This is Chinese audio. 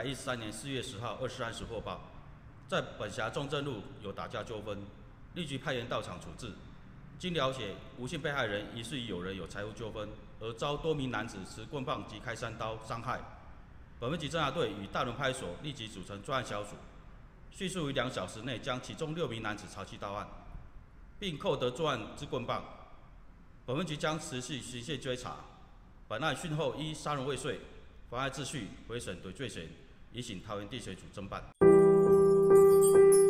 113年4月10号23时获报，在本辖中正路有打架纠纷，立即派员到场处置。经了解，吴姓被害人疑似与友人有财务纠纷，而遭多名男子持棍棒及开山刀伤害。本分局侦查队与大仑派出所立即组成专案小组，迅速于2小时内将其中6名男子查缉到案，并扣得作案之棍棒。本分局将持续循线追查。本案讯后依杀人未遂、妨碍秩序、毁损等罪嫌，移请桃园地检署侦办。